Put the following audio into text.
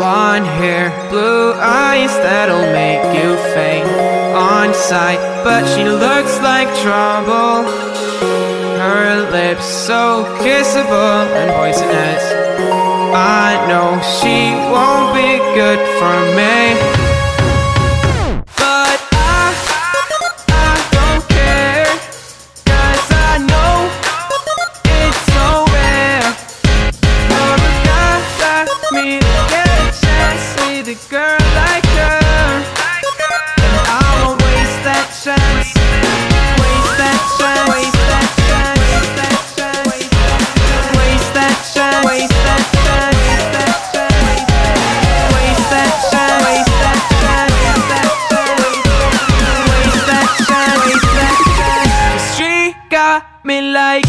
blonde hair, blue eyes that'll make you faint on sight. But she looks like trouble, her lips so kissable and poisonous. I know she won't be good for me, but I don't care, 'cause I know it's so rare for a guy like me to get a chance with a girl like her. And I won't waste that chance, waste that chance, waste that chance, waste that chance, waste that chance, waste that chance, waste that chance, waste that chance, waste that chance, waste that chance. 'Cause she got me like